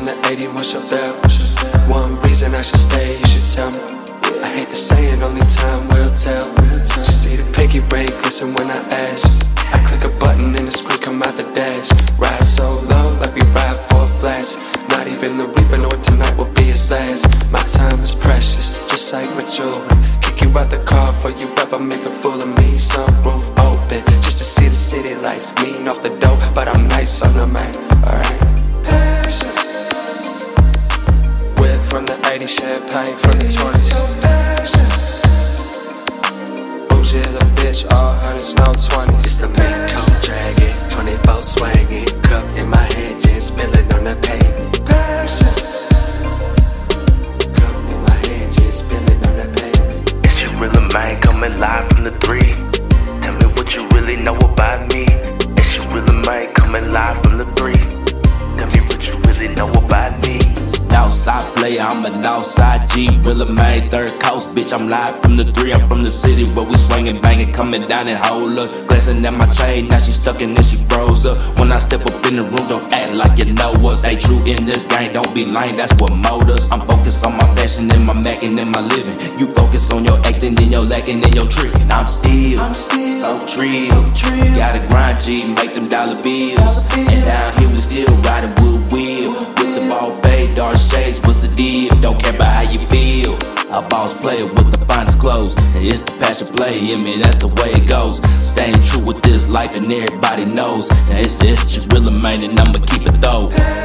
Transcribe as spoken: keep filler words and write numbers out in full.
the eighty-one Chevelle. One reason I should stay, you should tell me. I hate to say it, only time will tell. She see the pinky ring glisten when I ash. I click a button and the screen come out the dash. Ride so low like we ride for a flash. Not even the reaper know if tonight will be his last. My time is precious, just like my jewelry. Kick you out the car before you ever make a fool of me. Sunroof open, just to see the city lights. Mean off the dope, but I'm nice on the man. Alright. Whip from the eighties, champagne from the twenties. Bougie as a bitch, all hundreds, no twenties. It's the big coat dragging, twenty-four swanging. Cup in my hand, gin spilling on the pavement. Cup in my hand, gin spilling on the pavement. It's your real man coming live from the three. Tell me what you really know about me. It's your real man coming live from the three. Tell me what you really know about me. Outside player, I'm an outside G. Real man, third coast, bitch, I'm live from the three. I'm from the city where we swinging, banging, coming down and hold up. Glancing at my chain, now she stuck and then she froze up. When I step up in the room, don't act like you know us. Stay true in this game, don't be lame, that's what mold us. I'm focused on my passion and my macking and my living. You focus on your acting and your lacking and your tricking. I'm still, I'm still so trill. So Gotta grind G, make them dollar bills. Dollar bills. And down here we still riding with wheel. With the ball fade, dark shades, what's the deal? Don't care about how you feel. A boss player with the finest clothes, and it's the passion play, I mean that's the way it goes. Staying true with this life and everybody knows. Now it's the it's just real man and I'ma keep it though.